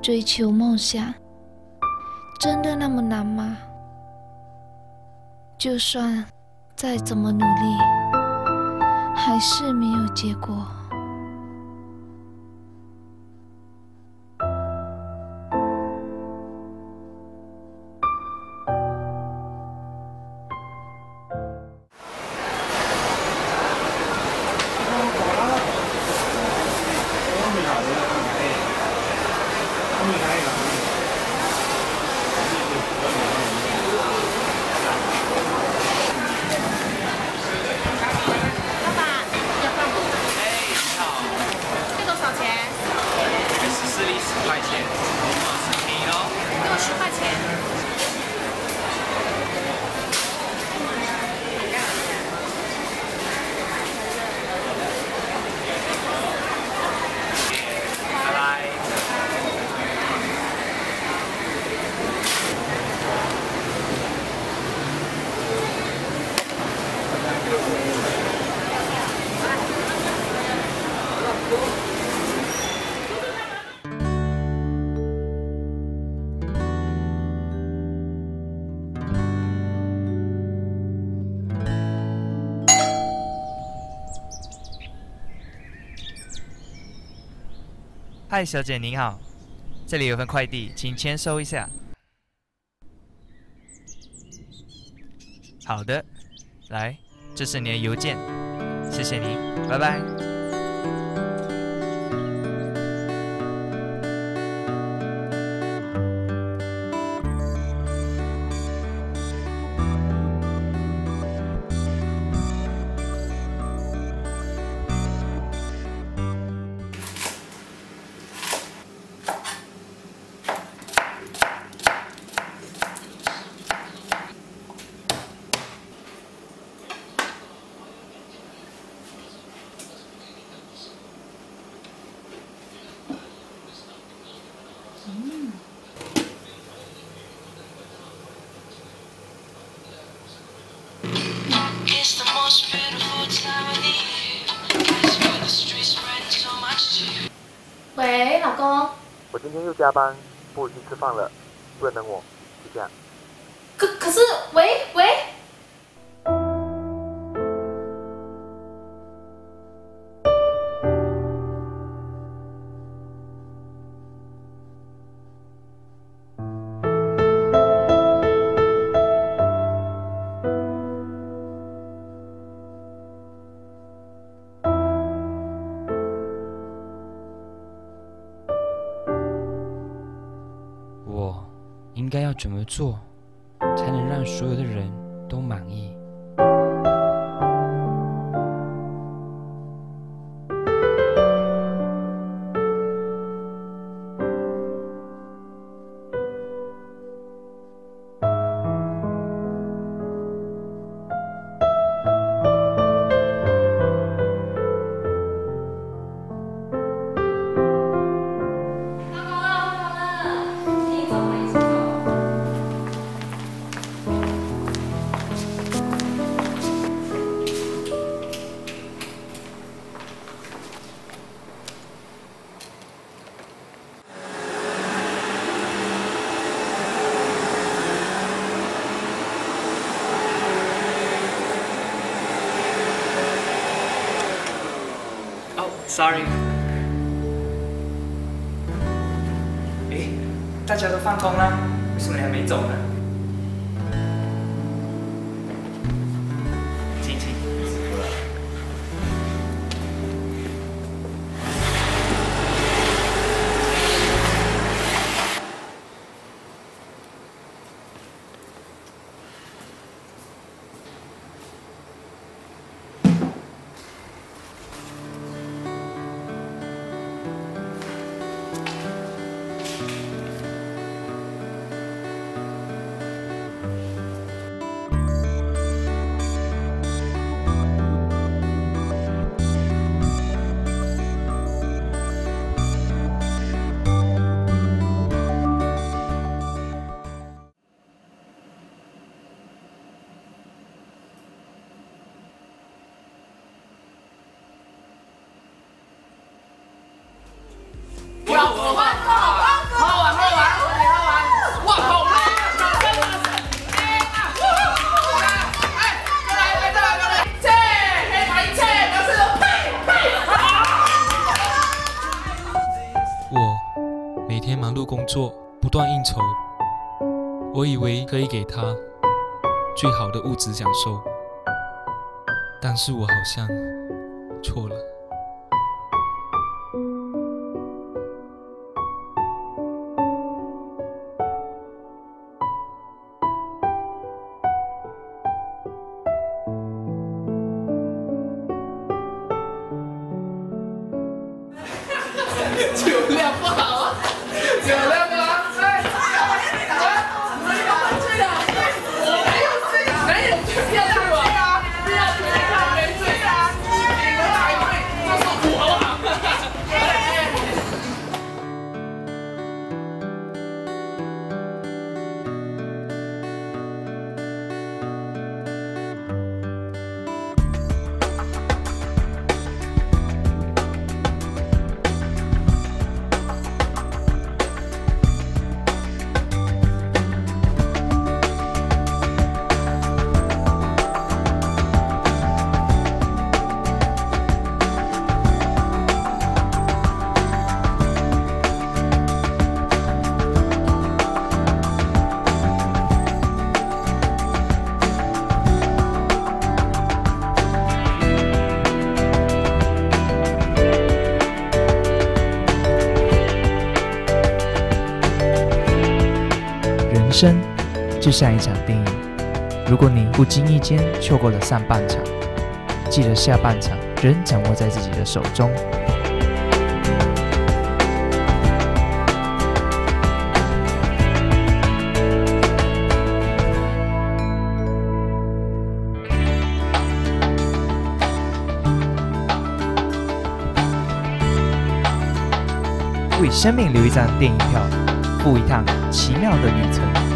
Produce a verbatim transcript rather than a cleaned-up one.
追求梦想，真的那么难吗？就算再怎么努力，还是没有结果。 嗨，小姐您好，这里有份快递，请签收一下。好的，来，这是你的邮件，谢谢您，拜拜。 喂，老公。 我今天又加班，不回去吃饭了，不能等我，就这样。 可可是，喂喂。 我应该要怎么做，才能让所有的人都满意？ Sorry。哎，大家都放工了，为什么你还没走呢？请请，辛苦了。 要我换套，换套啊！ 作，不断应酬。我以为可以给他最好的物质享受，但是我好像错了。 酒量不好啊，酒量不好，哎，醉了，没有醉啊，没有醉，不要醉我，不要醉啊，没醉啊，你们哪一位？那是我啊！ 人生就像一场电影，如果你不经意间错过了上半场，记得下半场仍掌握在自己的手中。为生命留一张电影票，赴一趟奇妙的旅程。